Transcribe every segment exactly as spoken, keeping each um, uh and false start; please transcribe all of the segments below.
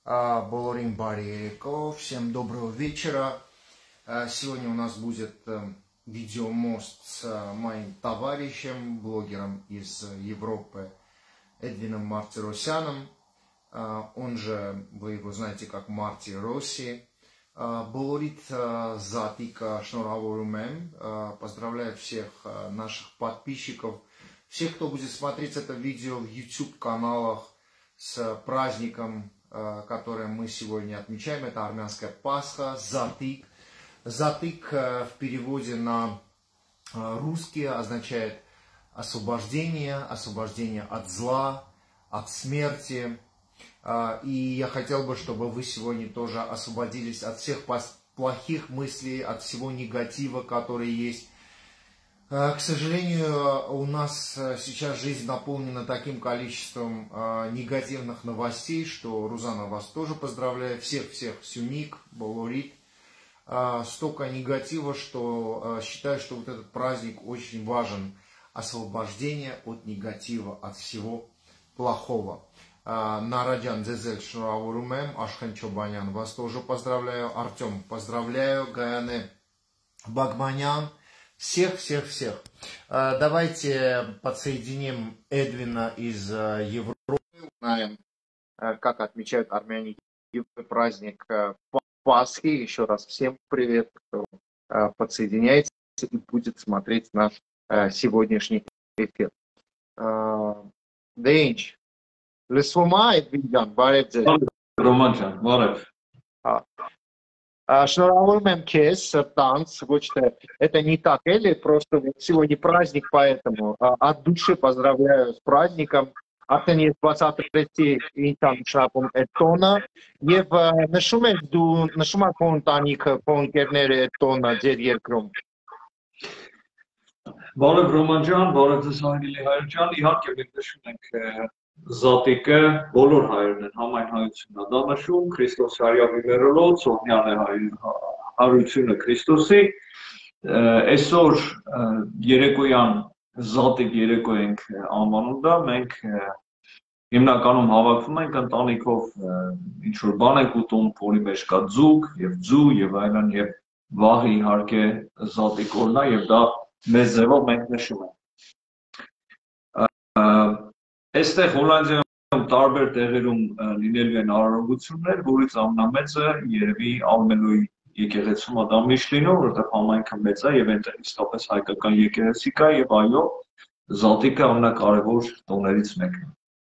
Болорин Барико, всем доброго вечера. Сегодня у нас будет видеомост с моим товарищем, блогером из Европы Эдвином Мартиросяном. Он же, вы его знаете как Марти Росси. Болорит Затика Шнуравурумем. Поздравляю всех наших подписчиков, всех, кто будет смотреть это видео в YouTube-каналах с праздником, которое мы сегодня отмечаем. Это армянская Пасха, Затик. Затик в переводе на русский означает освобождение, освобождение от зла, от смерти. И я хотел бы, чтобы вы сегодня тоже освободились от всех плохих мыслей, от всего негатива, который есть. К сожалению, у нас сейчас жизнь наполнена таким количеством негативных новостей, что, Рузана, вас тоже поздравляю, всех-всех, Сюник, Болорит. Столько негатива, что считаю, что вот этот праздник очень важен. Освобождение от негатива, от всего плохого. Нарадян Дзезель Шнуравурумем, Ашхан Чобанян, вас тоже поздравляю. Артем, поздравляю. Гаяне Багманян. Всех-всех-всех. Давайте подсоединим Эдвина из Европы. Узнаем, как отмечают армяне праздник Пасхи. Еще раз всем привет, кто подсоединяется и будет смотреть наш сегодняшний эфир. Денч, лесума Эдвин, барет. Романчан, барет. Шнуравурумем кес, танц, вот что это не так, или просто сегодня праздник, поэтому от души поздравляю с праздником. Արդեն двадцать третий ինտանշապում է տոնը եւ նշում եք դու նշում եք քո ընտանիքը, քո ընկերները այդ տոնը ձեր երկրում։ Բարև Ռոման ջան, բարև ձեզ հարգելի հայր ջան, իհարկե մենք նշում ենք Զատիկը բոլոր հայերն են, համայն հայությունն է դա նշում, Քրիստոս հարյավի մերոլոց, օրհնյալ է հարությունը Քրիստոսի, այսօր երեկոյան Զատիկ երեկո ենք անվանում դա, մենք հիմնականում հավաքվում ենք ընտանիքով, ինչ-որ բան ենք ուտում, որի մեջ կա ձուկ և ձու և այլն և վաղ իհարկե Զատիկ օրն է և դա մեծ ձևով մենք նշում ենք։ Այստեղ Հոլանդիայում տարբեր տեղերում լինելու են արարողություններ, որից ամենամեծը երևի Ալմենոյի եկեղեցում դա միշտ լինում, որովհետև համայնքը մեծ է և այնտեղ իսկապես հայկական եկեղեցի կա և այո, Զատիկը ամենակարևոր տոներից մեկն է։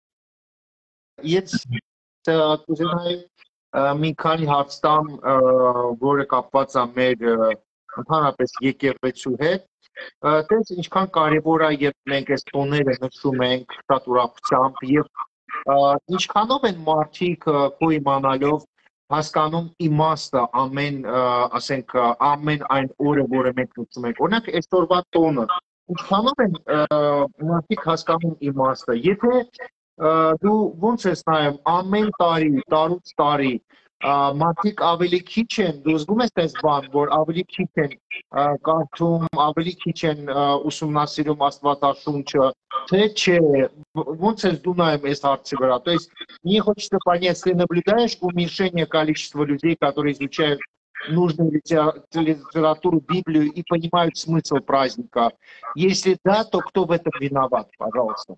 Ես կուզենայի մի քանի հարց տամ, որը կապված է մեր ընդհանրապես եկեղեցու հետ։ Տես ինչքան կարևոր է, երբ մենք այս տոները նշում ենք շատ ուրախությամբ եւ ինչքանով են մարդիկ քո իմանալով հասկանում իմաստը ամեն, ասենք, ամեն այն օրը, որը մենք նշում ենք։ Օրինակ, այսօրվա տոնը, ինչքանով են մարդիկ հասկանում իմաստը։ Եթե դու ոնց ես նայում ամեն տարի, տարուց տարի մարդիկ ավելի քիչ են, դու զգում ես այս բան, որ ավելի քիչ են կարդում, ավելի քիչ են ուսումնասիրում Աստվածաշունչը, թե չէ, ոնց ես դու նայում այս հարցի վրա։ То есть мне хочется понять, ты наблюдаешь уменьшение количества людей, которые изучают нужную литературу, Библию и понимают смысл праздника? Если да, то кто в этом виноват, пожалуйста?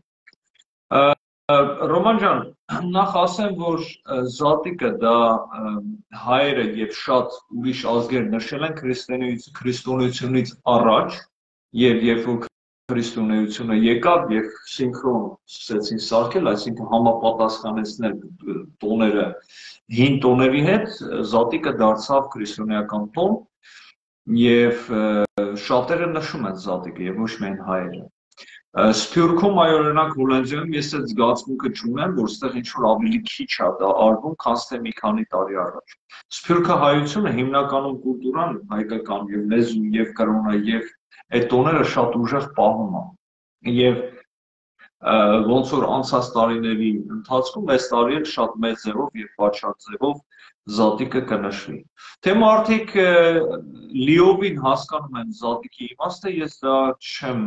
Ռոման ջան, նախ ասեմ, որ Զատիկը դա հայերը և շատ ուրիշ ազգեր նշել են քրիստոնեությունից առաջ և երբ որ քրիստոնեությունը եկավ և սինխրոն սկսեցին սարքել, այսինքն համապատասխանեցնել տոները հին տոների հետ, Զատիկը դարձավ քրիստոնեական տոն և շատերը նշում են Զատիկը և ոչ միայն հայերը։ Սփյուռքում այ օրինակ Հոլանդիայում ես այդ զգացմունքը չունեմ, որ ստեղ ինչ-որ ավելի քիչ է դա արվում, քան թե մի քանի տարի առաջ։ Սփյուռքը հայությունը հիմնականում կուլտուրան հայկական և լեզու և կրոնը և այդ տոները շատ ուժեղ պահում է։ Եվ ոնց որ անցած տարիների ընթացքում այս տարի էլ շատ մեծ ձևով և պատշաճ ձևով Զատիկը կնշվի։ Թե մարդիկ լիովին հասկանում են Զատիկի իմաստը, ես դա չեմ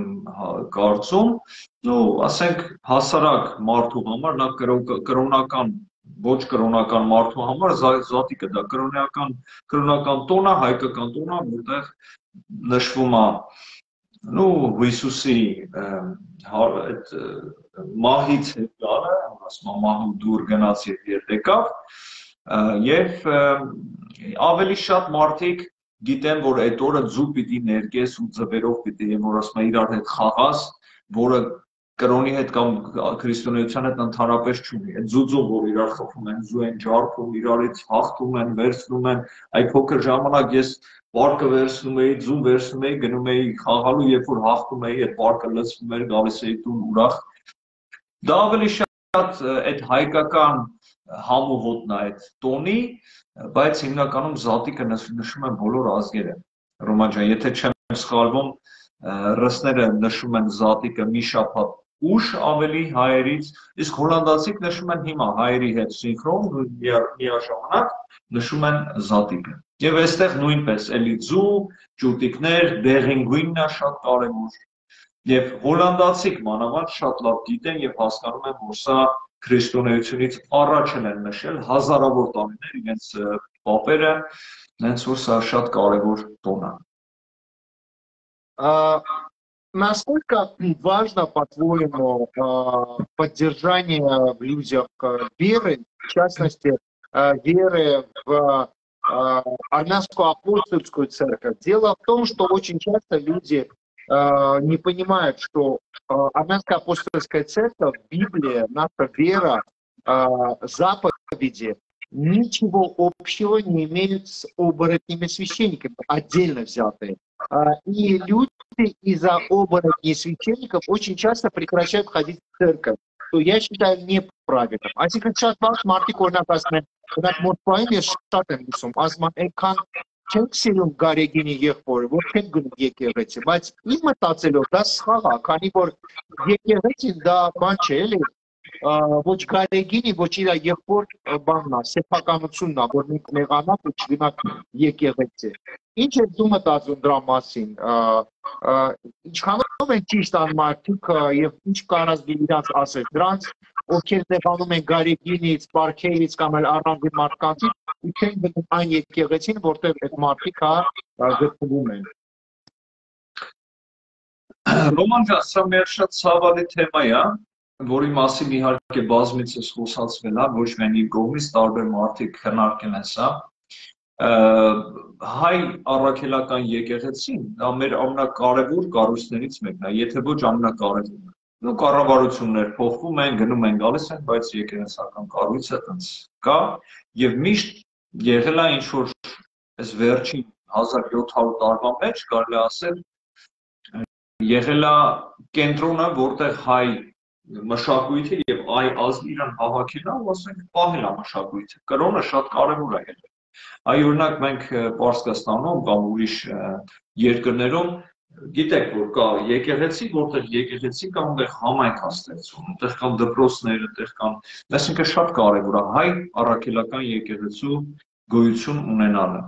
կարծում, ու ասենք հասարակ մարդու համար նա կրոնական ոչ կրոնական մարդու համար զատիկը դա կրոնական կրոնական տոն է, հայկական տոն է, որտեղ նշվում է նու Հիսուսի այդ մահից հետո, ասում մահու դուր գնաց եւ երդ եկավ, եւ ավելի շատ մարդիկ գիտեն, որ այդ օրը ձու պիտի ներկես ու ձվերով պիտի եւ որ ասում է իրար հետ խաղաս, որը կրոնի հետ կամ քրիստոնեության հետ ընդհանրապես չունի։ Այդ ձուձում, որ իրար խփում են, ձու են ջարդում, իրարից հաղթում են, վերցնում են, այդ փոքր ժամանակ ես պարկը վերցնում էի, ձուն վերցնում էի, գնում էի խաղալու, երբ որ հաղթում էի, այդ պարկը լցվում էր, գալիս էի տուն ուրախ։ Դա ավելի շատ այդ հայկական համոհոտն է այդ տոնի, բայց հիմնականում զատիկը նշում են բոլոր ազգերը։ Ռոման ջան, եթե չեմ սխալվում, ռուսները նշում են զատիկը մի շաբաթ ուշ ավելի հայերից, իսկ հոլանդացիք նշում են հիմա հայերի հետ սինխրոն միաժամանակ նշում են զատիկը։ Եվ այստեղ նույնպես էլի ձու, ճուտիկներ, դեղին գույնն է շատ կարևոր։ Եվ հոլանդացիք մանավանդ շատ լավ գիտեն եւ հասկանում են, որ սա քրիստոնեությունից առաջ են նշել հազարավոր տարիներ իրենց պապերը, հենց որ սա շատ կարևոր տոն է։ Насколько важно, по-твоему, поддержание в людях веры, в частности, веры в армянскую апостольскую церковь? Дело в том, что очень часто люди не понимают, что армянская апостольская церковь, Библия, наша вера, заповеди ничего общего не имеют с оборотными священниками, отдельно взятые. И люди из-за оборотней священников очень часто прекращают ходить в церковь, что я считаю неправильным. А сейчас ваш Мартик Орнакасмен, когда Мортпаин есть штатом лесом, азман экан չենք սիրում Գարեգինի եղբորը, որ չենք գնում եկեղեցի, բայց իմ մտածելով դա սխալ է, քանի որ եկեղեցին դա բան չէ, էլի, ոչ Գարեգինի, ոչ իր եղբոր բանն է, սեփականությունն է, որ մենք նեղանանք ու չգնանք եկեղեցի։ Ինչ է դու մտածում դրա մասին, ինչքանով են ճիշտ անմարդիկ եւ ինչ կարած դիրանց ասել դրանց, ովքեր նեղանում են Գարեգինից, Պարքեից կամ էլ առանձին մարդկանցից, ու չեն գնում այն եկեղեցին, որտեղ այդ մարդիկ գտնվում են։ Ռոման ջան, սա մեր շատ ցավալի թեմա է, որի մասին իհարկե բազմիցս խոսացվել է, ոչ միայն իմ կողմից, տարբեր մարդիկ քննարկել են սա։ Հայ առաքելական եկեղեցին դա մեր ամենակարևոր կառույցներից մեկն է, եթե ոչ ամենակարևորը։ Ու կառավարություններ փոխվում են, գնում են, գալիս են, բայց եկեղեցական կառույցը տենց կա եւ միշտ եղել է ինչ որ այս վերջին հազար յոթ հարյուր տարվա մեջ կարելի ասել եղել է կենտրոնը, որտեղ հայ մշակույթը եւ այ ազգի իրան հավաքելն է, ու ասենք պահել է մշակույթը։ Կրոնը շատ կարևոր է եղել։ Այ օրինակ մենք Պարսկաստանում կամ ուրիշ երկրներում գիտեք, որ կա եկեղեցի, որտեղ եկեղեցի կամ այնտեղ համայնք է ստեղծվում, այնտեղ կան դպրոցներ, այնտեղ կան, այսինքն շատ կարևոր է հայ առաքելական եկեղեցու գոյություն ունենալը։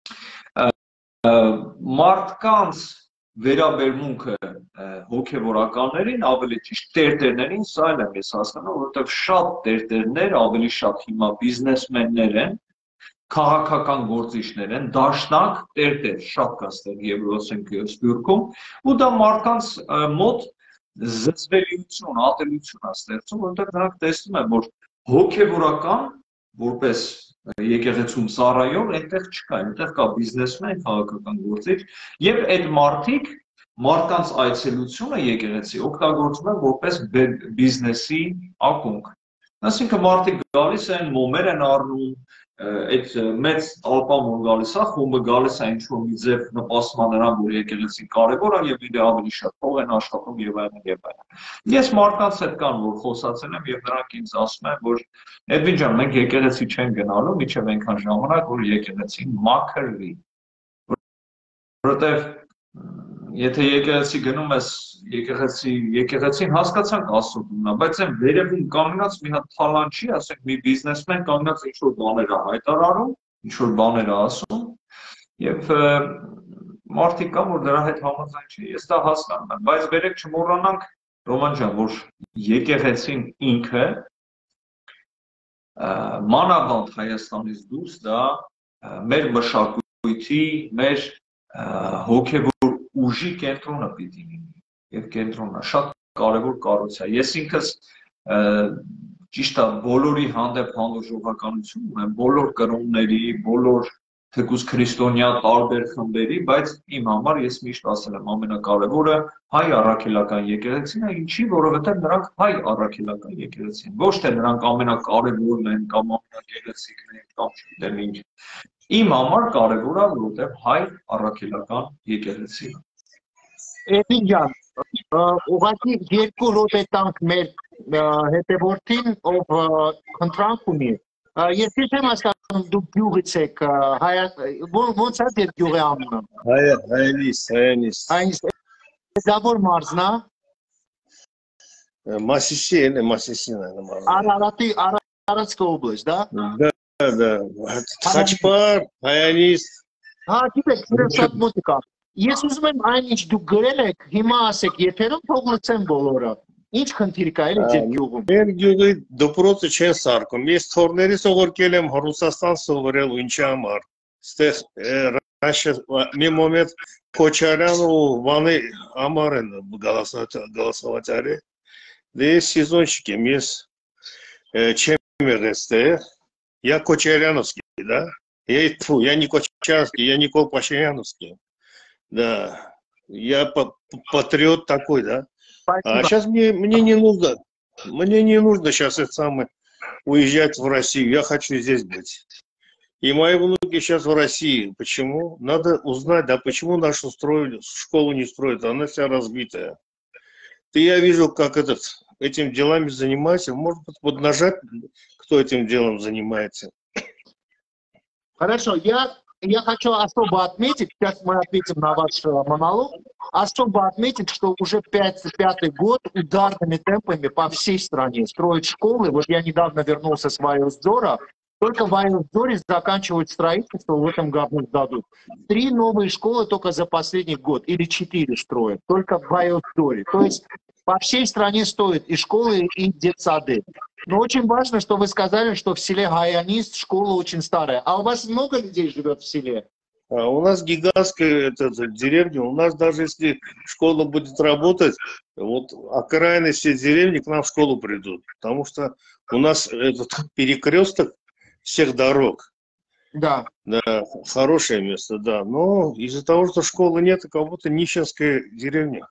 Մարդկանց վերաբերմունքը հոգևորականներին, ավելի ճիշտ տերտերներին, սա էլ եմ ես հասկանում, որովհետև շատ տերտերներ, ավելի շատ հիմա բիզնեսմեններ են, քաղաքական գործիչներ են, դաշնակ տերտեր, շատ կա ստեղ Եվրոսենք Սփյուռքում, ու դա մարդկանց մոտ զզվելիություն, ատելություն է ստեղծում, որովհետև նրանք տեսնում են, որ հոգևորական, որպես եկեղեցում ծառայող, այնտեղ չկա, այնտեղ կա բիզնեսմեն, քաղաքական գործիչ, եւ այդ մարդիկ մարդկանց այցելությունը եկեղեցի օգտագործում են որպես բիզնեսի ակունք։ Այսինքն մարդիկ գալիս են, մոմեր են առնում, այդ մեծ ալպամոն գալիս է, խումբը գալիս է ինչ-որ մի ձև նպաստում է նրան, որ եկեղեցին կարևոր է եւ իրեն ավելի շատ փող են աշխատում եւ այլն եւ այլն։ Ես մարդկանց հետ կան, որ խոսացել եմ եւ նրանք ինձ ասում են, որ Էդվին ջան, մենք եկեղեցի չեն գնալու, միջև այնքան ժամանակ, որ եկեղեցին մաքրվի։ Որովհետեւ եթե եկեղեցի գնում ես, եկեղեցի, եկեղեցին հասկացանք Աստծուն, բայց այն վերևում կանգնած մի հատ թալանչի, ասենք մի բիզնեսմեն կանգնած ինչ-որ բաներ է հայտարարում, ինչ-որ բաներ է ասում, եւ մարդիկ կան, որ դրա հետ համաձայն չի, ես դա հասկանում եմ, բայց վերեք չմոռանանք, Ռոման ջան, որ եկեղեցին ինքը մանավանդ Հայաստանից դուրս դա մեր մշակույթի, մեր հոգևոր ուժի կենտրոնը պիտի լինի եւ կենտրոնը շատ կարեւոր կառույց է։ Ես ինքս ճիշտ է բոլորի հանդեպ հանդուրժողականություն ունեմ, բոլոր կրոնների, բոլոր թեկուզ քրիստոնյա տարբեր խմբերի, բայց իմ համար ես միշտ ասել եմ ամենակարևորը հայ առաքելական եկեղեցին է, ինչի, որովհետև նրանք հայ առաքելական եկեղեցին են, ոչ թե նրանք ամենակարևորն են կամ ամենագեղեցիկն են կամ չգիտեմ ինչ։ Իմ համար կարևոր է, որովհետև հայ առաքելական եկեղեցին է։ Էդին ջան, ուղղակի երկու րոպե տանք մեր հետևորդին, ով խնդրանք ունի։ Ես չեմ հասկանում դուք գյուղից եք, ո՞նց է ձեր գյուղի անունը։ Հայանիս, Հայանիս։ Հայանիս, դա որ մարզն է։ Մասիսին, Մասիսին է մարզը։ Արարատի, Արարատская область, да? Да, да, Խաչմար, Հայանիս։ Հա, գիտեք, իրենց շատ մոտ կա։ Ես ուզում եմ այն ինչ դուք գրել եք, հիմա ասեք, եթերում թող լսեն բոլորը։ Ինչ խնդիր կա էլի ձեր գյուղում։ Մեր գյուղի դպրոցը չեն սարքում։ Ես թորների սովորել եմ Ռուսաստան սովորելու ինչի համար։ Ստեղ раньше մի մոմենտ Քոչարյանը ու Վանի համար են գալասավաճարի։ Դե сезонщик եմ ես չեմ եղել ստեղ։ Я Кочаряновский, да? Я тьфу, я не Кочарский, я Никол Пашиняновский. Да. Я патриот такой, да? А сейчас мне, мне не нужно, мне не нужно сейчас это самое уезжать в Россию. Я хочу здесь быть. И мои внуки сейчас в России. Почему? Надо узнать, да, почему нашу строили, школу не строят, она вся разбитая. Ты я вижу, как этот, этим делами занимается. Может быть, поднажать, кто этим делом занимается. Хорошо, я... Я хочу особо отметить, сейчас мы ответим на ваш монолог, особо отметить, что уже пятый, пятый год ударными темпами по всей стране строят школы. Вот я недавно вернулся с Вайоздора, только в Вайоздоре заканчивают строительство, в этом году сдадут. Три новые школы только за последний год, или четыре строят, только в Вайоздоре. То есть по всей стране стоят и школы, и детсады. Но очень важно, что вы сказали, что в селе Хайанис школа очень старая. А у вас много людей живет в селе? А у нас гигантская это, деревня. У нас даже если школа будет работать, вот окраины все деревни к нам в школу придут. Потому что у нас этот перекресток всех дорог. Да. Да, хорошее место, да. Но из-за того, что школы нет, как будто нищенская деревня.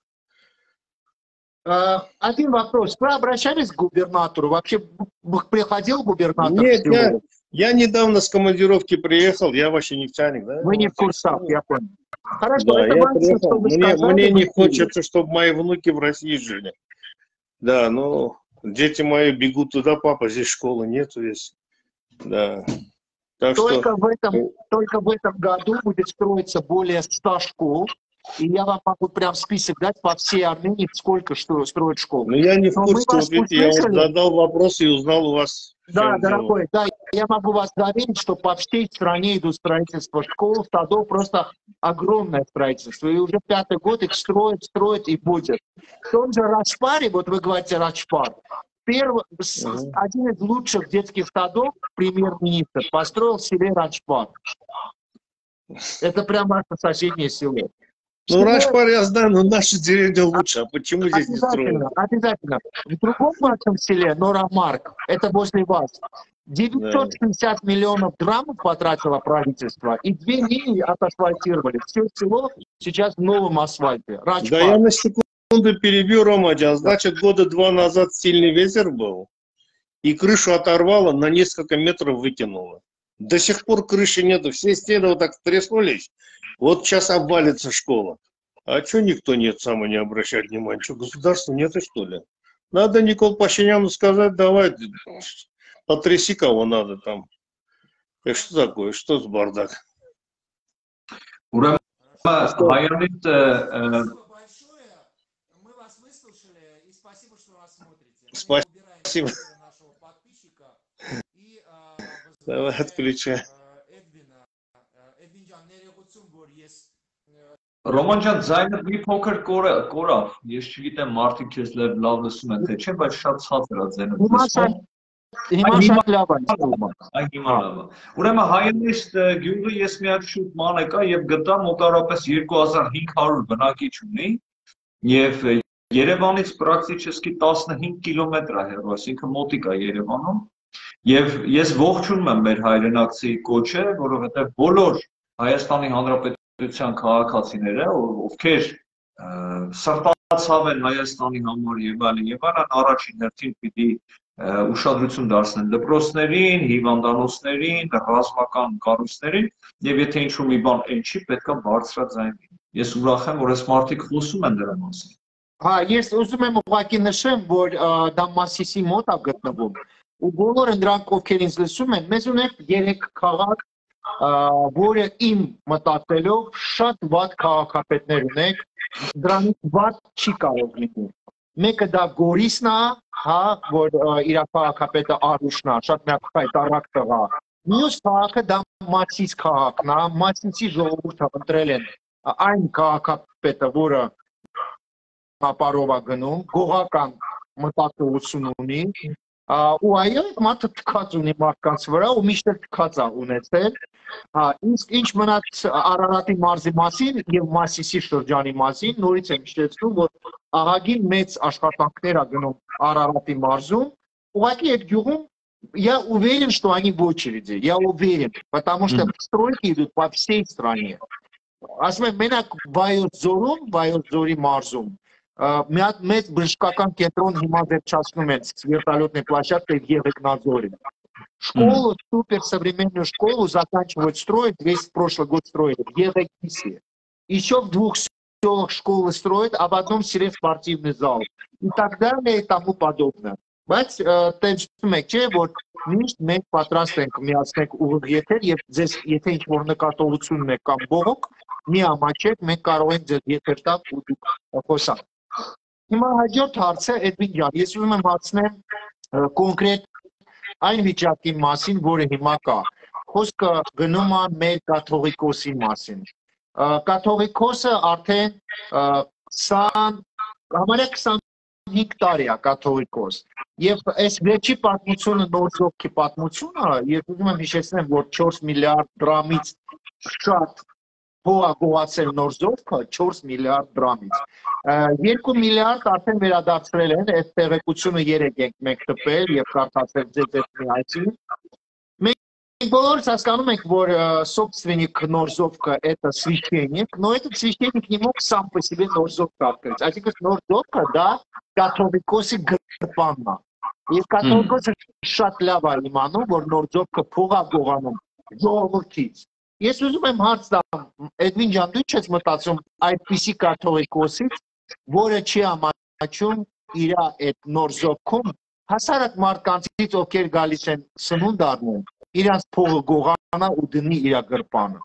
Один вопрос. Вы обращались к губернатору? Вообще приходил губернатор? Нет, я, я недавно с командировки приехал, я вообще нефтяник, да? Вы не в курсах, я понял. Хорошо, да, это я важно, приехал. чтобы Мне, сказали, мне не вы... хочется, чтобы мои внуки в России жили. Да, ну, дети мои бегут туда, папа, здесь школы нету, здесь. Да. Так только, что... в этом, только в этом году будет строиться более ста школ. И я вам могу прям список дать по всей Армении, сколько что строят школ. Ну я не в курсе, вот видите, я вот задал вопрос и узнал у вас. Да, дорогой, да, я могу вас заверить, что по всей стране идут строительства школ, садов, просто огромное строительство. И уже пятый год их строят, строят и будет. В том же Рачпаре, вот вы говорите Рачпар, первый, uh-huh. один из лучших детских садов, премьер-министр, построил в селе Рачпар. Это прям наше соседнее село. Ну, Рачпар я знаю, но наша деревня лучше. А почему здесь не строят? Обязательно. В другом нашем селе, Норамарк, это возле вас, девятьсот шестьдесят да. миллионов драмов потратило правительство, и две линии отасфальтировали. Все село сейчас в новом асфальте. Рачпар. Да я на секунду перебью, Ромадян. Значит, года два назад сильный ветер был, и крышу оторвало, на несколько метров выкинуло. До сих пор крыши нету, все стены вот так треснулись. Вот сейчас обвалится школа. А что никто нет, само не обращает внимания? Что, государства нет, что ли? Надо Никол Пашиняну сказать, давай, потряси кого надо там. И что такое? Что за бардак? Ура! Спасибо. Мы вас выслушали, и спасибо, что вас смотрите. Спасибо. Давай отключай. Ռոման ջան, ձայնը մի փոքր կորավ, ես չգիտեմ մարդիկ քեզ լավ լսում են թե չէ, բայց շատ ցածր է ձայնը։ հիմա շատ լավ է ինձ Այ հիմա լավ է։ Ուրեմն Հայելիստ գյուղը ես միակ շուտ ման եկա եւ գտա մոտավորապես երկու հազար հինգ հարյուր բնակիչ ունի եւ Երևանից պրակտիկի տասնհինգ կիլոմետր է հեռու, այսինքն մոտիկ է Երևանում։ Եվ ես ողջունում եմ մեր հայրենակցի կոչը, որովհետեւ բոլոր Հայաստանի Հանրապետության քաղաքացիները, ովքեր սրտացավ են Հայաստանի համար եւ այլն, եւ այլն առաջին հերթին պիտի ուշադրություն դարձնեն դպրոցներին, հիվանդանոցներին, ռազմական կառույցներին, եւ եթե ինչ-որ մի բան այն չի, պետքա բարձրաձայնվի։ Ես ուրախ եմ, որ այս մարդիկ խոսում են դրա մասին։ Հա, ես ուզում եմ ուղղակի նշեմ, որ դա Մասիսի մոտ է գտնվում։ Ու բոլորը նրանք, ովքեր ինձ լսում են, մեզ ունենք երեք քաղաք, որը իմ մտածելով շատ վատ քաղաքապետներ ունենք, դրանից վատ չի կարող լինել։ Մեկը դա Գորիսն է, հա, որ իր քաղաքապետը Արուշն է, շատ միակ հայտարարակ տղա։ Մյուս քաղաքը դա Մասիս քաղաքն է, Մասիսի ժողովուրդը ընտրել են այն քաղաքապետը, որը ապարով է գնում, գողական մտածողություն ունի, ու այո, մարդը թքած ունի մարդկանց վրա ու միշտ թքած է ունեցել, իսկ ինչ մնաց Արարատի մարզի մասին եւ Մասիսի շրջանի մասին, նորից եմ հիշեցնում, որ ահագին մեծ աշխատանքներ է գնում Արարատի մարզում, ուղղակի այդ գյուղում я уверен, что они в очереди, я уверен, потому что стройки идут по всей стране. Ասում եմ, մենակ Վայոց ձորում, Վայոց ձորի մարզում մի հատ մեծ բժշկական կենտրոն հիմա վերջացնում են вертолетной площадкой в Егорнадзоре. Школу, суперсовременную школу заканчивают строить, весь прошлый год строили в Егорнисе. Еще в двух селах школы строят, а в одном селе спортивный зал. И так далее, и тому подобное. Բայց տեսնում եք, չէ, որ միշտ մենք պատրաստ ենք միացնենք ուղիղ եթեր եւ ձեզ եթե ինչ-որ նկատողություն ունեք կամ բողոք, մի ամաչեք, մենք կարող ենք ձեզ եթեր տալ ու դուք խոսաք։ Հիմա հաջորդ հարցը Էդվին ջան, ես ուզում եմ հարցնեմ կոնկրետ այն վիճակի մասին, որը հիմա կա։ Խոսքը գնում է մեր կաթողիկոսի մասին։ Կաթողիկոսը արդեն համարյա քսանհինգ տարի է կաթողիկոս։ Եվ այս վերջի պատմությունը նորձովքի պատմությունը, ես ուզում եմ հիշեցնեմ, որ չորս միլիարդ դրամից շատ փող է գողացել նորձովքը, չորս միլիարդ դրամից։ Երկու միլիարդ արդեն վերադարձրել են, այդ տեղեկությունը երեք ենք մենք տպել եւ կարդացել ձեզ այդ մի այսին։ Մենք բոլորս հասկանում ենք, որ собственник Норзовка это священник, но этот священник не мог сам по себе Норзовка открыть. Այսինքն Նորձովքը դա կաթողիկոսի գրպանն է։ Եվ կաթողիկոսը շատ լավ է իմանում, որ Նորձովքը փող է գողանում ժողովրդից։ Ես ուզում եմ հարց տամ, Էդվին ջան, դու չես մտածում այդպիսի կաթողիկոսից, որը չի ամաչում իր այդ Նորձովքում հասարակ մարդկանցից, ովքեր գալիս են սնունդ առնում, իրանց փողը գողանա ու դնի իր գրպանը։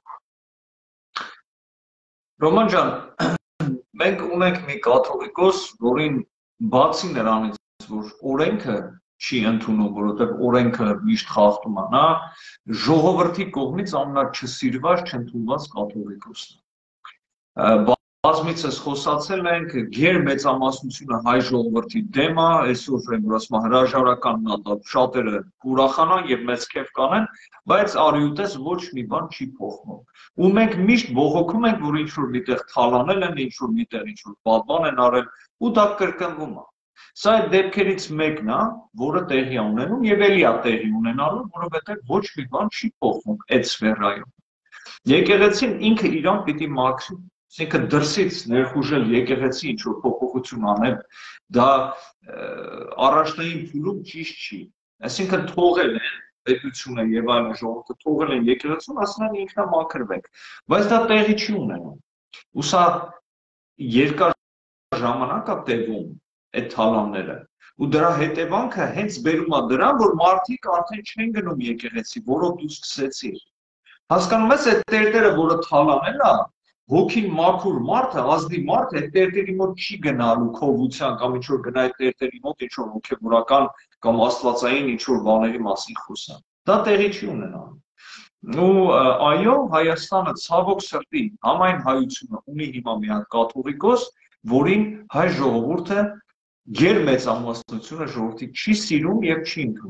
Ռոման ջան, մենք ունենք մի կաթողիկոս, որին բացի նրանից, որ օրենքը չի ընդունում, որովհետև օրենքը միշտ խախտում է, նա ժողովրդի կողմից ամենաչսիրված, չընդունված կաթողիկոսն է։ Բազմիցս խոսացել ենք, գերմեծամասնությունը հայ ժողովրդի դեմ է, այսօր եմ ասում հրաժարականն է, շատերը կուրախանան եւ մեծ քեֆ կանեն, բայց արյուտես ոչ մի բան չի փոխվում։ Ու մենք միշտ բողոքում ենք, որ ինչ-որ միտեղ թալանել են, ինչ-որ միտեղ ինչ-որ պատվան են արել, ու դա կրկնվում է։ Սա այդ դեպքերից մեկն է, որը տեղի է ունենում եւ ելի է տեղի ունենալու, որովհետեւ ոչ մի բան չի փոխվում այդ սֆերայում։ Եկեղեցին ինքը իրան պիտի մաքրի, այսինքն դրսից ներխուժել եկեղեցի ինչ-որ փոփոխություն անել, դա առաջնային փուլում ճիշտ չի։ Այսինքն թողել են պետությունը եւ այլն ժողովուրդը թողել են եկեղեցուն, ասում են ինքնամաքրվեք, բայց դա տեղի չի ունենում։ Ու սա երկար ժամանակ է տևում այդ թալանները։ Ու դրա հետևանքը հենց բերում է դրան, որ մարդիկ արդեն չեն գնում եկեղեցի, որով դու սկսեցիր։ Հասկանում ես, այդ տերտերը, որը թալանել է, հոգին մաքուր մարդը, ազնի մարդը, այդ տերտերի մոտ չի գնալու քովության կամ ինչ-որ գնա այդ տերտերի մոտ ինչ-որ հոգևորական կամ աստվածային ինչ-որ բաների մասին խոսան։ Դա տեղի չի ունենալու։ Ու այո, Հայաստանը ցավոք սրտի համայն հայությունը ունի հիմա մի հատ կաթողիկոս, որին հայ ժողովուրդը գերմեծամասնությունը ժողովրդի չի սիրում եւ չի ընդունում։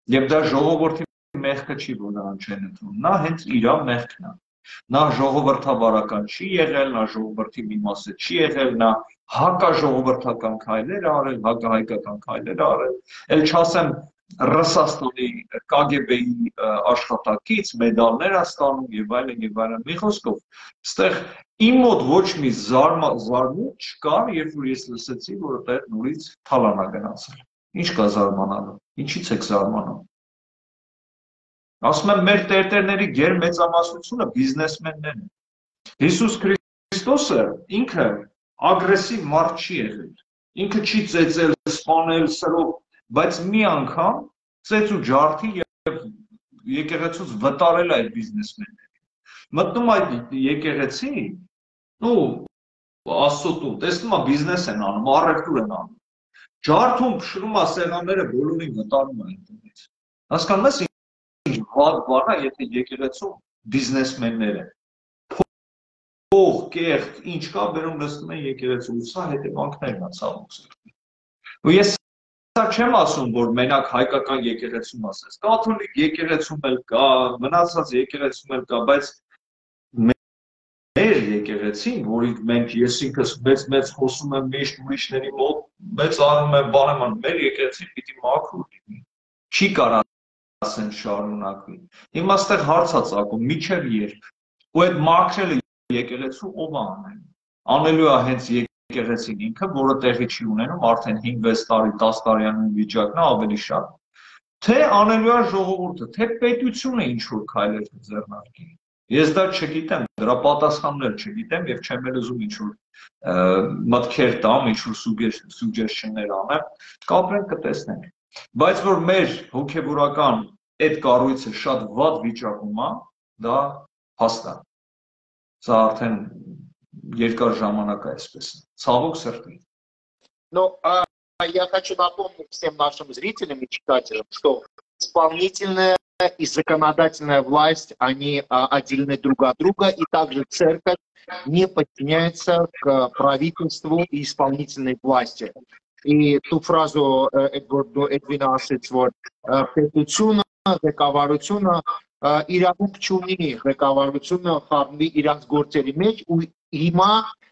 Եվ դա ժողովրդի մեղքը չի, որ նրան չեն ընդունում, նա հենց իր մեղքն է։ Նա ժողովրդավարական չի եղել, նա ժողովրդի մի մասը չի եղել, նա հակաժողովրդական քայլեր արել, հակահայկական քայլեր արել, էլ չասեմ Ռուսաստանի Կ Գ Բ-ի աշխատակից մեդալներ ստանում եւ այլն եւ այլն։ Մի խոսքով, այստեղ իմ մոտ ոչ մի զարմունք չկար, երբ որ ես լսեցի, որ այդ նորից թալան է գնացել։ Ինչ կա զարմանալու։ Ինչից եք զարմանում։ Ասում եմ, մեր տերտերների գերմեծամասնությունը բիզնեսմեններ են։ Հիսուս Քրիստոսը ինքը ագրեսիվ մարդ չի եղել։ Ինքը չի ծեծել, սպանել, սրով, բայց մի անգամ ծեծ ու ջարդի եւ եկեղեցուց վտարել այդ բիզնեսմեններին։ Մտնում այդ եկեղեցի, ու Աստծո տուն, տեսնում է բիզնես են անում, առևտուր են անում։ Ջարդում փշրում է սեղանները, բոլորին վտարում է այնտեղից։ Հասկանում ես Վատ բան է, եթե եկեղեցում բիզնեսմեններ են։ Փող, կեղտ, ինչ կա, բերում նստում են եկեղեցում, սա հետևանքներն է ցավոք սրտի։ Ու ես սա չեմ ասում, որ մենակ հայկական եկեղեցում ասես, կաթոլիկ եկեղեցում էլ կա, մնացած եկեղեցում էլ կա, բայց մեր եկեղեցին, որի մենք ես ինքս մեծ-մեծ խոսում եմ միշտ ուրիշների մոտ, մեծ անում եմ, բան եմ անում, մեր եկեղեցին պիտի մաքուր լինի։ Չի կարա ասեն շարունակվի։ Հիմա այստեղ հարց է ծագում, միջև երբ։ Ու այդ մաքրելը եկեղեցու ով է անելու։ Անելու է հենց եկեղեցին ինքը, որը տեղի չի ունենում արդեն հինգ-վեց տարի, դաս տարյանում վիճակն է ավելի շատ։ Թե անելու է ժողովուրդը, թե պետությունը ինչ որ քայլեր ձեռնարկի։ Ես դա չգիտեմ, դրա պատասխաններ չգիտեմ եւ չեմ էլ ուզում ինչ որ մտքեր տամ, ինչ որ սուգեշններ անեմ, կապրենք կտեսնենք։ Բայց որ մեր հոգեվորական այդ կառույցը շատ վատ վիճակում է, դա հաստատ։ Սա արդեն երկար ժամանակ է այսպես։ Ցավոք срти. Но а, я хочу напомнить всем нашим зрителям и читателям, что исполнительная и законодательная власть, они а, отдельны друг от друга, и также церковь не подчиняется к правительству и исполнительной власти. И ту фразу Эдварду Эдвинасից, որ պետությունը, ղեկավարությունը իրավունք չունի ղեկավարությունը խառնվի իրանց գործերի մեջ ու հիմա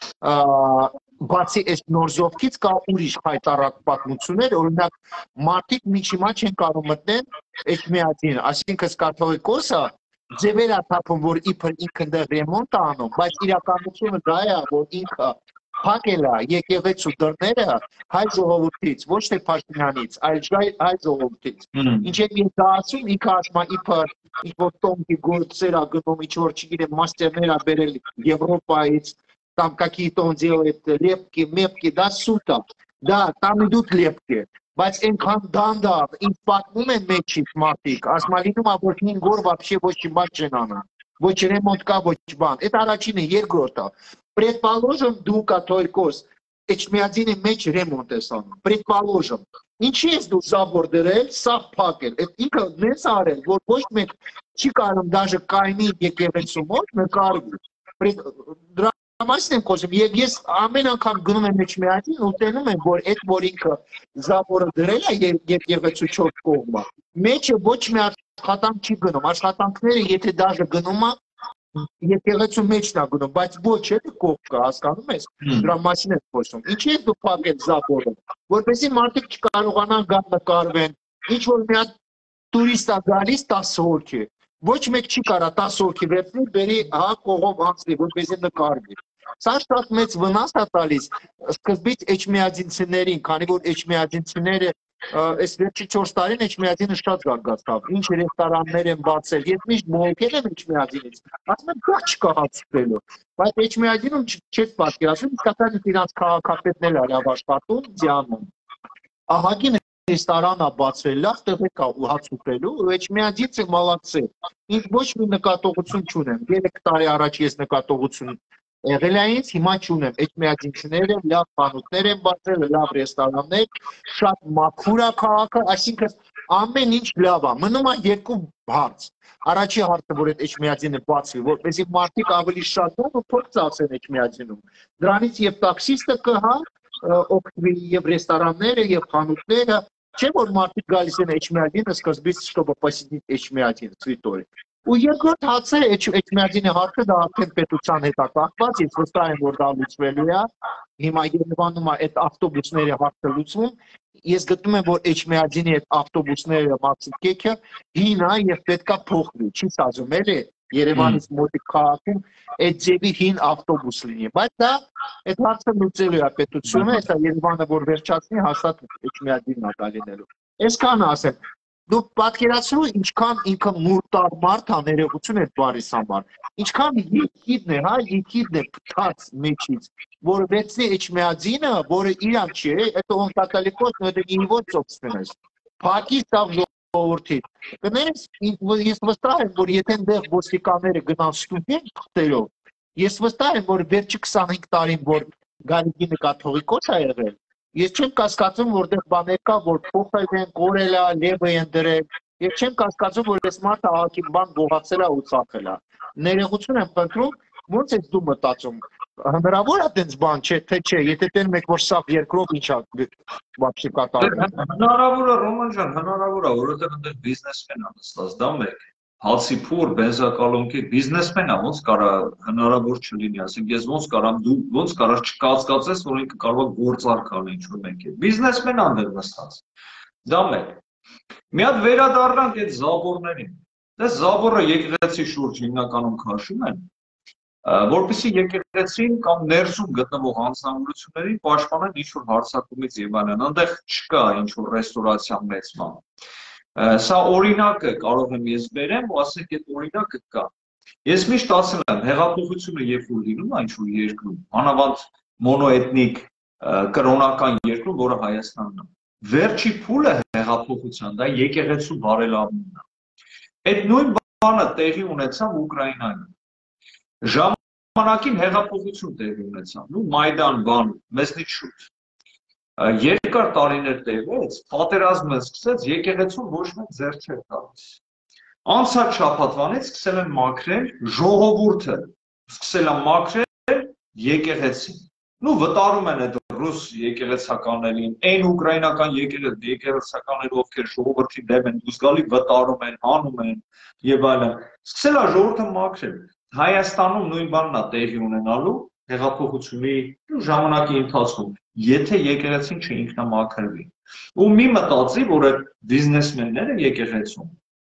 բացի այս նորզովքից կա ուրիշ հայտարարակ պատմություններ, օրինակ մարդիկ միջիմա չեն կարող մտնել էջմիածին, այսինքն կաթողիկոսը ձևեր է թափում, որ իբր ինքը դեռ ռեմոնտ է անում, բայց իրականությունը դա է, որ ինքը փակել է եկեղեցու դռները հայ ժողովրդից, ոչ թե Փաշինյանից, այլ հայ ժողովրդից։ Ինչ է դա ասում, ինքը ասում է իբր ինչ որ տոնկի գործեր է գնում, ինչ որ չգիտեմ մաստերներ է բերել Եվրոպայից, там какие-то он делает лепки, мепки, да, сута, да, там идут лепки. Բայց այնքան դանդաղ, ինչ պատմում են մեջից մարդիկ, ասմալինում է, որ հինգ օր вообще ոչ բան չեն անում, ոչ ռեմոնտ կա, ոչ բան, այդ առաջինը, երկրորդը, предположим, դու կաթոլիկոս, էջմիածինի մեջ ռեմոնտ ես անում, предположим, ինչի ես դու զաբոր դրել, սաղ փակել, այդ ինքը նենց արել, որ ոչ մեկ չի կարում դաժե կայնի եկեղեցու մոտ նկարվի, դրա Համասն եմ խոսում, եւ ես ամեն անգամ գնում եմ մեջմիածին ու տենում եմ, որ այդ որ ինքը զաբորը դրել է եկեղեցու չորս կողմը, մեջը ոչ մի աշխատանք չի գնում, աշխատանքները եթե դաժե գնում է, եկեղեցու մեջն է գնում, բայց ոչ այդ կողքը, հասկանում ես, դրա մասին եմ խոսում։ Ինչի՞ ես դու փակել զաբորը, որպեսզի մարդիկ չկարողանան գալ նկարվեն, ինչ որ մի հատ տուրիստ է գալիս տասը հոգի, ոչ մեկ չի կարա տասը հոգի վերցնի, բերի հա կողով անցնի, որպեսզի նկարվի։ Սա շատ մեծ վնաս է տալիս սկզբից էջմիածինցիներին, քանի որ էջմիածինցիները այս վերջի չորս տարին էջմիածինը շատ զարգացավ, ինչ ռեստորաններ են բացել, ես միշտ մոռացել եմ էջմիածինից, ասում եմ կա չկա հացուցելու, բայց էջմիածինում չես պատկերացնում, իսկական իրանց քաղաքապետն էլ արավ աշխատում, ձյանում, ահագին ռեստորան է բացվել, լավ տեղ կա ու հաց ուտելու, ու էջմիածինցը մալացել, ինձ ոչ մի նկատողություն չունեմ, երեք տարի առաջ ես նկատողություն եղել է ինձ, հիմա չունեմ, էջմիածինցիները լավ խանութներ են բացել, լավ ռեստորաններ, շատ մաքուր է քաղաքը, այսինքն ամեն ինչ լավ է, մնում է երկու հարց, առաջի հարցը, որ այդ էջմիածինը բացվի, որպեսզի մարդիկ ավելի շատ դառնան ու փող ծախսեն էջմիածինում, դրանից եւ տաքսիստը կհա օգտվի եւ ռեստորանները եւ խանութները Չէ որ մարդիկ գալիս են Էջմիածինը սկզբից, чтобы посетить Էջմիածին святой։ Ու երկրորդ հացը Էջմիածինի հարցը դա արդեն պետության հետ է կապված, ես վստահ եմ որ դա լուծվելու է։ Հիմա Երևանում է այդ ավտոբուսների հարցը լուծվում։ Ես գտնում եմ որ Էջմիածինի այդ ավտոբուսները մաքսիկեքը հին է եւ պետքա փոխվի, չի ասում էլի Երևանից մոտիկ քաղաքում այդ ձևի հին ավտոբուս լինի, բայց դա այդ հարցը լուծելու է պետությունը, դա Երևանը որ վերջացնի հաստատ Էջմիածինն է լինելու։ Այսքանը ասեմ, դու պատկերացրու ինչքան ինքը մուրտար մարդ է ներողություն է բարիս համար, ինչքան եկիդն է, հա, եկիդն է փթած մեջից, որ վերցնի Էջմիածինը, որը իրան չի, это он католикос, но это не его собственность, փակի ստավ ժողովրդի։ Կներես, ես վստահ եմ, որ եթե այնտեղ ոստիկանները գնան ստուգեն թղթերով, ես վստահ եմ, որ վերջի քսանհինգ տարին, որ Գարիգինը կաթողիկոս է եղել, ես չեմ կասկածում, որտեղ բաներ կա, որ փոխել են, կորել է, լեբը են դրել, ես չեմ կասկածում, որ այս մարդը ահագին բան գողացել է ու ծախել է։ Ներողություն եմ խնդրում, ո՞նց ես դու մտածում։ Հնարավոր է այդպես բան, չէ, թե չէ, եթե տեն մեկ որ սավ երկրով ինչա вообще կատարվում։ Հնարավոր է Ռոման ջան, հնարավոր է, որովհետև այնտեղ բիզնեսմեն է նստած, դա մեկ։ Հացի փուր, բենզակալոնքի բիզնեսմեն է, ոնց կարա հնարավոր չլինի, ասենք ես ոնց կարամ դու ոնց կարա չկասկածես, որ ինքը կարող է գործարք անի ինչ-որ մեկը։ Բիզնեսմեն անդեր նստած։ Դա մեկ։ Մի հատ վերադառնանք այդ զաբորներին։ Դե զաբորը եկեղեցի շուրջ հիմնականում քաշում են, որպեսզի եկեղեցին կամ ներսում գտնվող անձնավորություններին պաշտպանեն ինչ-որ հարձակումից եւ այլն։ Այնտեղ չկա ինչ-որ ռեստորացիա մեծ բան։ Սա օրինակը կարող եմ ես բերեմ ու ասենք այդ օրինակը կա։ Ես միշտ ասել եմ, հեղափոխությունը երբ որ լինում է ինչ-որ երկրում, անավանդ մոնոէթնիկ կրոնական երկրում, որը Հայաստանն է, վերջի փուլը հեղափոխության դա եկեղեցու բարելավումն է։ Այդ նույն բանը տեղի ունեցավ Ուկրաինայում։ Ժամանակին հեղափոխություն տեղի ունեցավ, նու Մայդան բան, մեզնից շուտ։ Երկար տարիներ տևեց, պատերազմը սկսեց, եկեղեցուն ոչ մեկ ձեռ չէր տալիս։ Անցած շաբաթվանից սկսել են մաքրել ժողովուրդը, սկսել են մաքրել եկեղեցին։ Նու վտարում են այդ ռուս եկեղեցականներին, այն ուկրաինական եկեղեցականները, ովքեր ժողովրդի դեմ են դուրս գալի, վտարում են, հանում են եւ այլն։ Սկսել է ժողովուրդը մաքրել։ Հայաստանում նույն բանն է տեղի ունենալու հեղափոխությունի ժամանակի ընթացքում, եթե եկեղեցին չինքնամաքրվի։ Ու մի մտածի, որ այդ բիզնեսմենները եկեղեցում,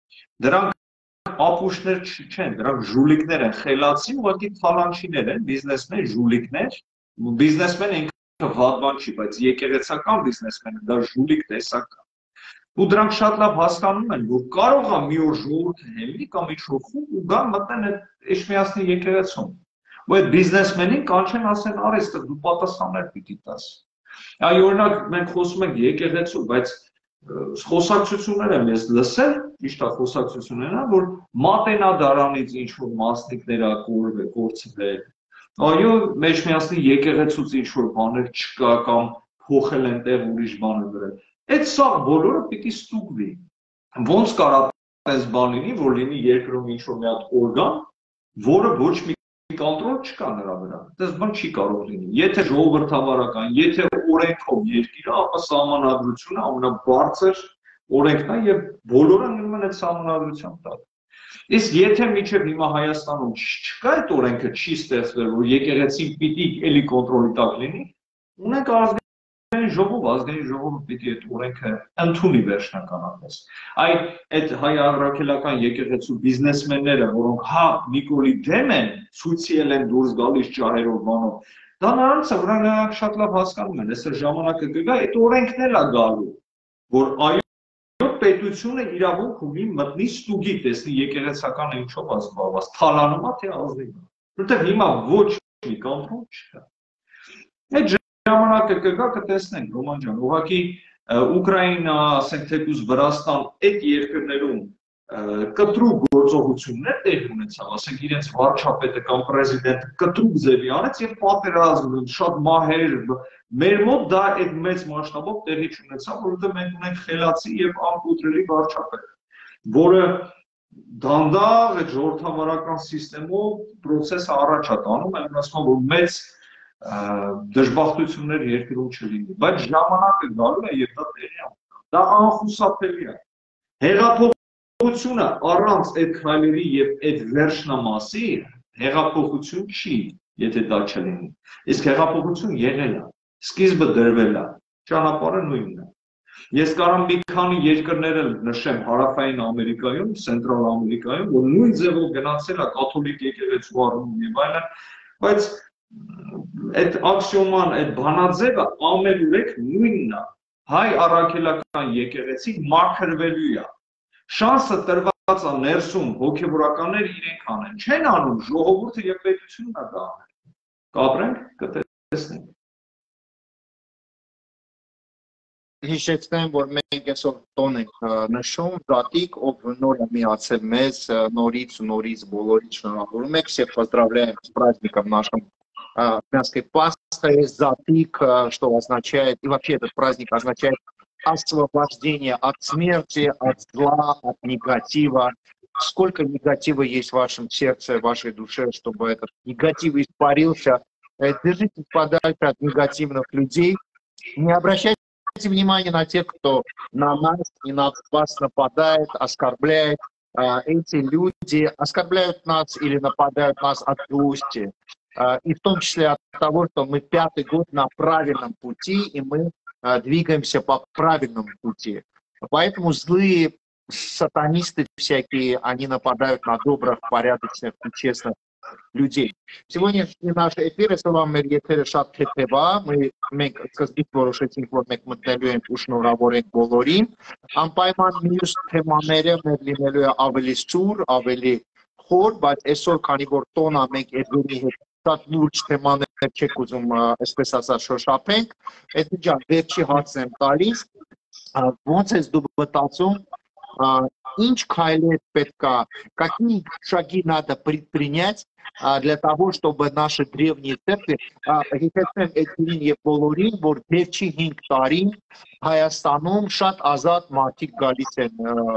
դրանք ապուշներ չեն, դրանք ժուլիկներ են, խելացի, ուղղակի թալանչիներ են, բիզնեսմեն, ժուլիկներ, բիզնեսմեն ինքը վատ բան չի, բայց եկեղեցական բիզնեսմենը դա ժուլիկ տեսակ է։ Ու դրանք շատ լավ հասկանում են, որ կարող է մի օր ժողովուրդը հենվի կամ ինչ-որ խումբ ու գան մտնեն այդ Էջմիածնի եկեղեցում։ Ու այդ բիզնեսմենին կանչեն ասեն արի ստեղ դու պատասխաններ պիտի տաս։ Այ օրինակ մենք խոսում ենք եկեղեցու, բայց խոսակցություններ եմ ես լսել, ճիշտ է խոսակցություններ են, որ մատենադարանից ինչ-որ մասնիկներ ա կորցվել։ Այո, Էջմիածնի եկեղեցուց ինչ-որ բաներ չկա կամ փոխել են տեղ ուրիշ բաներ դրել։ Այդ սա բոլորը պիտի ստուգվի։ Ոնց կարա այս բան լինի, որ լինի երկրում ինչ-որ մի հատ օրգան, որը ոչ մի կոնտրոլ չկա նրա վրա։ Դες բան չի կարող լինի։ Եթե ժողովրդավարական, եթե օրենքով երկիրը, ապա սահմանադրությունը ամենաբարձր օրենքն է եւ բոլորը գնում են այդ սահմանադրության տակ։ Իսկ եթե միջև հիմա Հայաստանում չկա այդ օրենքը, չի ստեղծվել, որ եկեղեցին պիտի էլի կոնտրոլի տակ լինի, ունենք ազգային ժողով, ազգային ժողովը պիտի այդ օրենքը ընդունի վերջնականապես։ Այ այդ հայ առաքելական եկեղեցու բիզնեսմենները, որոնք հա Նիկոլի դեմ են, ցույցել են դուրս գալիս ճարերով բանով, դա նրանց է, որ նրանք շատ լավ հասկանում են, այսօր ժամանակը կգա, այդ օրենքն էլ է գալու, որ այո պետությունը իրավունք ունի մտնի ստուգի, տեսնի եկեղեցական ինչով է զբաղված, թալանում է թե ազնիվ է, որտեղ հիմա ոչ մի կոնտրոլ չկա։ Այդ ժամանակը կգա կտեսնենք, Ռոման ջան, ուղղակի Ուկրաինա, ասենք թեկուզ Վրաստան, այդ երկրներում կտրուկ գործողություններ տեղի ունեցավ, ասենք իրենց վարչապետը կամ պրեզիդենտը կտրուկ ձևի անեց եւ պատերազմ, շատ մահեր, մեր մոտ դա այդ մեծ մասշտաբով տեղի չունեցավ, որովհետեւ մենք ունենք խելացի եւ անկոտրելի վարչապետ, որը դանդաղ այդ ժողովրդավարական համակարգով process-ը առաջ է տանում, այն ասում որ մեծ դժբախտություններ երկրում չլինի, բայց ժամանակը գալու է եւ դա տեղի է ունենալու։ Դա անխուսափելի է։ Հեղափոխությունը առանց այդ քայլերի եւ այդ վերջնամասի հեղափոխություն չի, եթե դա չլինի։ Իսկ հեղափոխություն եղել է, սկիզբը դրվել է, ճանապարհը նույնն է։ Ես կարող մի քանի երկրներ նշեմ հարավային Ամերիկայում, Սենտրալ Ամերիկայում, որ նույն ձևով գնացել է կաթոլիկ եկեղեցու առումով եւ այլն, բայց այդ աքսիոման, այդ բանաձևը ամենուրեք նույնն է։ Հայ առաքելական եկեղեցի մաքրվելու է։ Շանսը տրված է ներսում հոգեվորականներ իրենք անեն, չեն անում ժողովուրդը եւ պետությունն է դա անել։ Կապրենք, կտեսնենք։ Հիշեցնեմ, որ մենք այսօր տոն ենք նշում, Զատիկ, ով նոր է միացել մեզ, նորից ու норից բոլորին շնորհավորում եք, всех поздравляем с праздником нашим армянской Пасхой, Затик, что означает, и вообще этот праздник означает освобождение от смерти, от зла, от негатива. Сколько негатива есть в вашем сердце, в вашей душе, чтобы этот негатив испарился. Держитесь подальше от негативных людей, не обращайтесь Обратите внимание на тех, кто на нас и на вас нападает, оскорбляет. Эти люди оскорбляют нас или нападают нас от злости. И в том числе от того, что мы пятый год на правильном пути, и мы двигаемся по правильному пути. Поэтому злые сатанисты всякие, они нападают на добрых, порядочных и честных людей. Сегодняшний наш эфир, если вам եթերը շատ թեթև է, մենք սկզբից որոշեցինք, որ մենք մտնելու ենք ու շնորհավորենք բոլորին, անպայման մյուս թեմաները մեր լինելու է ավելի սուր, ավելի խոր, բայց այսօր քանի որ տոնը մենք Էդվինի հետ շատ լուրջ թեմաներ չեք ուզում, այսպես ասած, շոշափենք, Էդվին ջան, վերջի հարցն եմ տալիս, ոնց ես դու մտածում, Ինչ քայլեր պետք է, какие шаги надо предпринять для того, чтобы наши древние церкви, հիշեցնեմ Էդվին եւ բոլորին, որ վերջի հինգ տարին Հայաստանում շատ ազատ մարդիկ գալիս են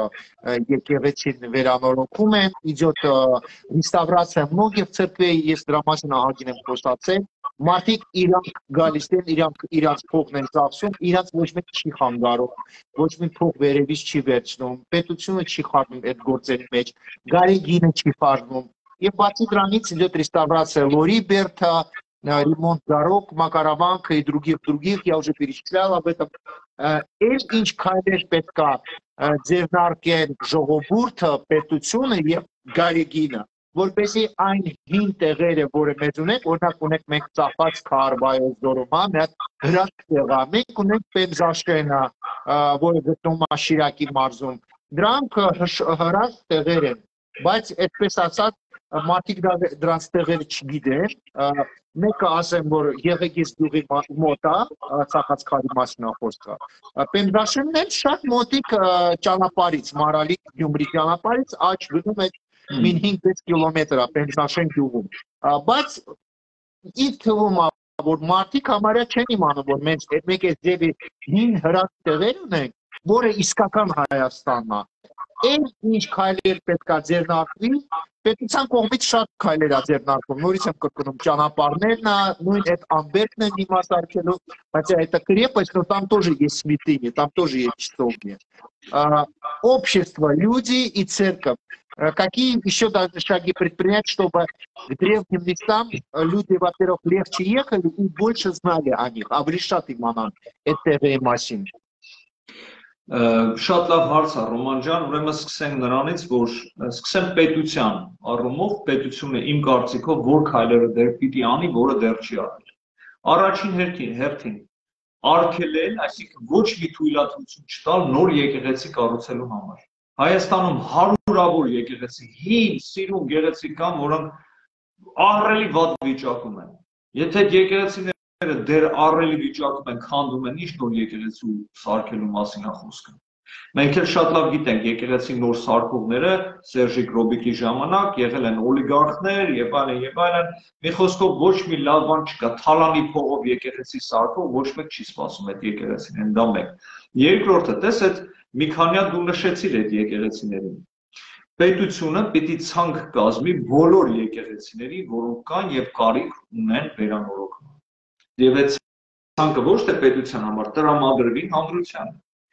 եկեղեցին վերանորոգում են, идет реставрация многих церквей, есть դրա մասին ահագին եմ խոսացել, մարդիկ իրանք գալիս են, իրանք իրանք փողն են ծախսում, իրանք ոչ մեկ չի խանգարում, ոչ մի փող վերևից չի վերցնում, պետությունը չի խառնում այդ գործերի մեջ, գարեգինը չի խառնում, եւ բացի դրանից идет реставрация Лориберта, ремонт дорог, Макараванка и других других, я уже перечислял об этом. Էլ ինչ քայլեր պետք է ձեռնարկել ժողովուրդը, պետությունը եւ գարեգինը, որպեսզի այն հին տեղերը, որը մեզ ունենք, օրինակ ունենք մենք Ծախած Քարվայոց դորոմա, մի հատ հրաշք տեղ է, մենք ունենք Պեմզաշենը, որը գտնվում է Շիրակի մարզում, դրանք հրաշք տեղեր են, բայց այդպես ասած մարդիկ դրանց տեղերը չգիտեն, մեկը ասեմ, որ Եղեգիս գյուղի մոտ է, Ծախած Քարի մասն է խոսքը, Պեմզաշենն էլ շատ մոտիկ ճանապարհից, Մարալի Գյումրի ճանապարհից աճ գնում է մին հինգ կիլոմետր է Պեմզաշեն գյուղում, բայց ինձ թվում է, որ մարդիկ համարյա չեն իմանում, որ մենք այս ձևի հին հրաշք տեղեր ունենք, որը իսկական Հայաստանն է, այն ինչ քայլեր պետք է ձեռնարկվի, պետության կողմից շատ քայլեր է ձեռնարկվում, նորից եմ կրկնում, ճանապարհներն է, նույն այդ ամբերքն են իմաստարկելու, хотя это крепость, но там тоже есть святыни, там тоже есть часовни. Общество, люди и церковь. Какие еще должны шаги предпринять, чтобы к древним местам люди, во-первых, легче ехали и больше знали о них, а врешат им она, это машин. Շատ լավ հարց է Ռոման ջան, ուրեմն սկսենք նրանից, որ սկսեմ պետության առումով, պետությունը իմ կարծիքով որ քայլերը դեռ պիտի անի, որը դեռ չի արել։ Առաջին հերթին, հերթին արգելել, այսինքն ոչ մի թույլատվություն չտալ նոր եկեղեցի կառուցելու համար։ Հայաստանում հարյուրավոր եկեղեցի, հին, սիրուն գեղեցիկ կան, որոնք ահռելի վատ վիճակում են։ Եթե եկեղեցիները դեռ ահռելի վիճակում են, քանդում են, ինչ նոր եկեղեցու սարքելու մասին է խոսքը։ Մենք էլ շատ լավ գիտենք, եկեղեցի նոր սարքողները Սերժիկ Ռոբիկի ժամանակ եղել են օլիգարխներ եւ այլն եւ այլն։ Մի խոսքով ոչ մի լավ բան չկա, թալանի փողով եկեղեցի սարքող ոչ մեկ չի սպասում այդ եկեղեցին, դա մեկ։ Երկրորդը, տես այդ մի քանի հատ դու նշեցիր այդ եկեղեցիներին։ Պետությունը պիտի ցանկ կազմի բոլոր եկեղեցիների, որոնք կան եւ կարիք ունեն վերանորոգման։ Եվ այդ ցանկը ոչ թե պետության համար տրամադրվի հանրությանը։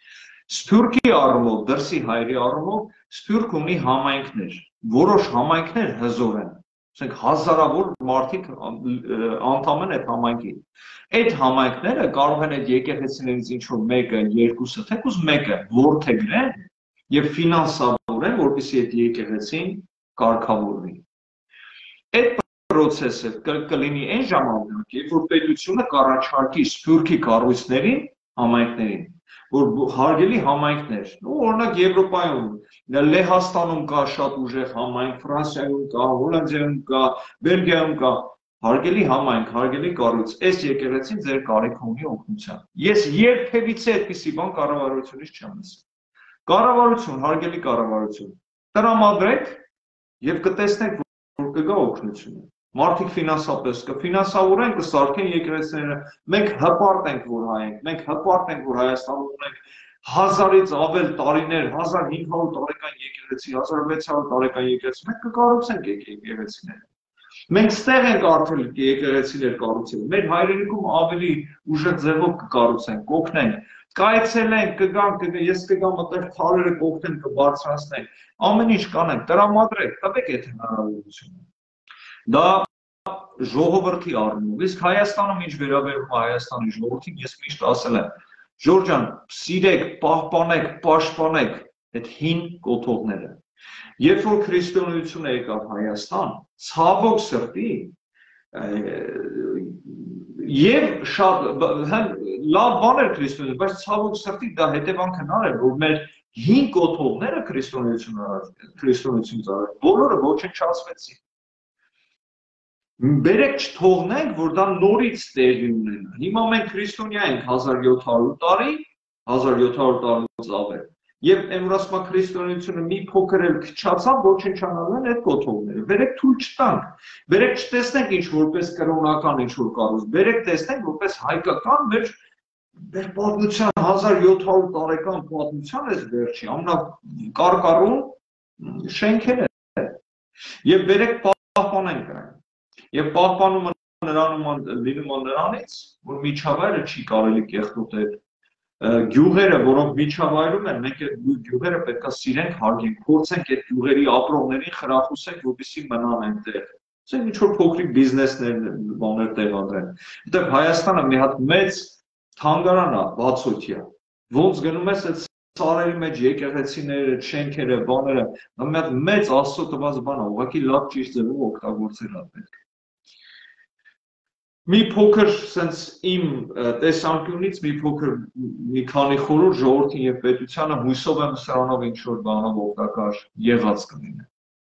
Սփյուռքի առումով, դրսի հայերի առումով, Սփյուռք ունի համայնքներ, որոշ համայնքներ հզոր են, ասենք հազարավոր մարդիկ անդամ են այդ համայնքի։ Այդ համայնքները կարող են այդ եկեղեցիներից ինչ-որ մեկը, երկուսը, թեկուզ մեկը որդեգրեն եւ ֆինանսավորեն, որպեսզի այդ եկեղեցին կարգավորվի։ Այդ process-ը կլինի այն ժամանակ, երբ որ պետությունը կառաջարկի Սփյուռքի կառույցներին, համայնքներին, որ հարգելի համայնքներ, ու օրինակ Եվրոպայում, Լեհաստանում կա շատ ուժեղ համայնք, Ֆրանսիայում կա, Հոլանդիայում կա, Բելգիայում կա, հարգելի համայնք, հարգելի կառույց, այս եկեղեցին ձեր կարիք ունի օգնության։ Ես երբևիցե այդպիսի բան կառավարությունից չեմ լսել։ Կառավարություն, հարգելի կառավարություն, տրամադրեք եւ կտեսնեք, որ կգա օգնությունը։ Մարդիկ ֆինանսապես կֆինանսավորեն, կսարքեն եկեղեցիները, մենք հպարտ ենք, որ հայ ենք, մենք հպարտ ենք, որ Հայաստանում ունենք հազարից ավել տարիներ, հազար հինգ հարյուր տարեկան եկեղեցի, հազար վեց հարյուր տարեկան եկեղեցի, մենք կկառուցենք եկեղեցիները։ Մենք ստեղ ենք արդեն եկեղեցիներ կառուցել, մեր հայրենիքում ավելի ուժեղ ձևով կկառուցենք, կօգնենք, կայցելենք, կգանք, ես կգամ այդտեղ թարերը կօգնեմ, կբարձրացնենք, ամեն ինչ կանենք, տրամադրեք, տվեք այդ հնարավորությունը։ Դա ժողովրդի առումով, իսկ Հայաստանում ինչ վերաբերում է Հայաստանի ժողովրդին, ես միշտ ասել եմ, Ժորժ ջան, սիրեք, պահպանեք, պաշտպանեք այդ հին կոթողները։ Երբ որ քրիստոնեությունը եկավ Հայաստան, ցավոք սրտի, եւ շատ լավ բան էր քրիստոնեությունը, բայց ցավոք սրտի դա հետևանքն էր, որ մեր հին կոթողները քրիստոնեությունը քրիստոնեությունից արել, բոլորը ոչնչացվեցին։ Բերեք չթողնենք, որ դա նորից տեղի ունենա։ Հիմա մենք քրիստոնյա ենք հազար յոթ հարյուր տարի, հազար յոթ հարյուր տարուց ավել։ Եվ Էմրասմա քրիստոնեությունը մի փոքր էլ քչացավ, ոչնչանալու են այդ կոթողները։ Բերեք թույլ չտանք։ Բերեք չտեսնենք ինչ որպես կրոնական ինչ որ կառույց։ Բերեք տեսնենք որպես հայկական մեր մեր պատմության հազար յոթ հարյուր տարեկան պատմության էս վերջի ամենակարկառուն շենքերը։ Եվ բերեք պահպանենք այն։ Եվ պահպանումը նրանում լինում է նրանից, որ միջավայրը չի կարելի կեղտոտել։ Գյուղերը, որոնք միջավայրում են, մենք այդ գյուղերը պետք է սիրենք, հարգենք, փորձենք այդ գյուղերի ապրողներին խրախուսենք, որպեսզի մնան այնտեղ։ Ասենք ինչ-որ փոքրիկ բիզնեսներ, բաներ տեղադրեն։ Որտեղ Հայաստանը մի հատ մեծ թանգարան է, բացօթյա։ Ոնց գնում ես այդ սարերի մեջ եկեղեցիները, շենքերը, բաները, մի հատ մեծ Աստծո տված բան է, ուղղակի լավ ճիշտ ձևով օգտագործել է պետք։ Մի փոքր sense իմ տեսանկյունից մի փոքր մի քանի խորհուրդ ժողովրդին եւ պետությանը հույսով եմ սրանով ինչ որ բանով օգտակար եղած կլինի։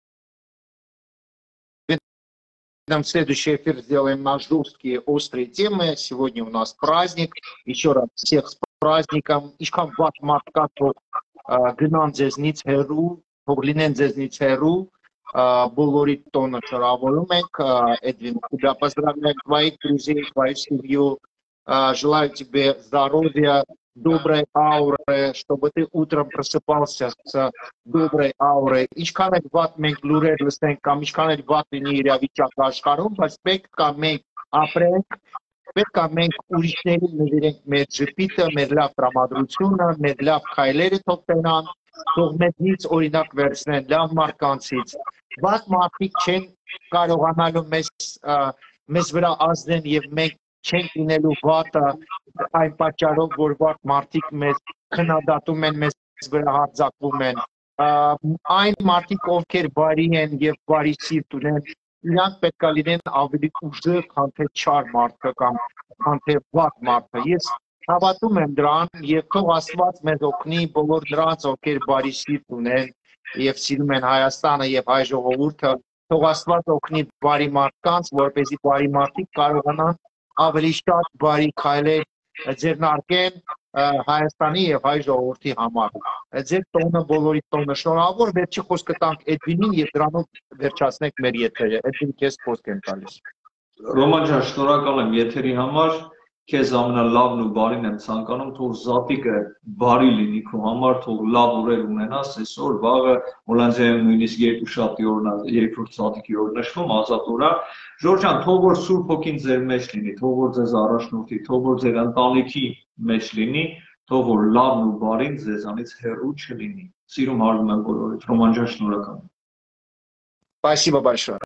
Нам следующий эфир сделаем на жесткие, острые темы. Сегодня у нас праздник. Еще раз всех с праздником. Ишкам ват матка то гнанзезниц херу, поглинензезниц херу. Բոլորի տոնը շնորհավորում ենք, Эдвин, тебя поздравляю, твоих друзей, твою семью, желаю тебе здоровья, доброй ауры, чтобы ты утром просыпался с доброй аурой. Ինչքան էլ վատ մենք լուրեր լսենք կամ ինչքան էլ վատ լինի իրավիճակը աշխարհում, բայց պետք է մենք ապրենք, պետք է մենք ուրիշներին նվիրենք մեր ժպիտը, մեր լավ տրամադրությունը, մեր լավ քայլերը թող տենան, թող մեզնից օրինակ վերցնեն լավ մարդկանցից։ Վատ մարդիկ չեն կարողանալու մեզ մեզ վրա ազդեն եւ մենք չենք լինելու վատը այն պատճառով, որ վատ մարդիկ մեզ քննադատում են, մեզ վրա հարձակվում են։ Այն մարդիկ, ովքեր բարի են եւ բարի սիրտ ունեն, իրանք պետք է լինեն ավելի ուժեղ, քան թե չար մարդը կամ քան թե վատ մարդը։ Ես հավատում եմ դրան եւ թող Աստված մեզ օգնի բոլոր նրանց, ովքեր բարի սիրտ ունեն եւ սիրում են Հայաստանը եւ հայ ժողովուրդը, թող Աստված օգնի բարի մարդկանց, որպեսզի բարի մարդիկ կարողանան ավելի շատ բարի քայլեր ձեռնարկեն Հայաստանի եւ հայ ժողովրդի համար։ Ձեր տոնը բոլորի տոնը շնորհավոր, վերջի խոսքը տանք Էդվինին եւ դրանով վերջացնենք մեր եթերը։ Էդվին, քեզ խոսք եմ տալիս։ Ռոման ջան, շնորհակալ եմ եթերի համար։ Քեզ ամենալավն ու բարին եմ ցանկանում, թող զատիկը բարի լինի քո համար, թող լավ օրեր ունենաս այսօր, վաղը Հոլանդիայում նույնիսկ երկուշաբթի օրն է, երկրորդ զատիկի օր նշվում, ազատ օր է։ Ժորժ ջան, թող որ Սուրբ Հոգին ձեր մեջ լինի, թող որ ձեզ առաջնորդի, թող որ ձեր ընտանիքի մեջ լինի, թող որ լավն ու բարին ձեզանից հեռու չլինի։ Սիրում հարվում եմ բոլորիդ, Ռոման ջան, շնորհակալ եմ։ Спасибо большое.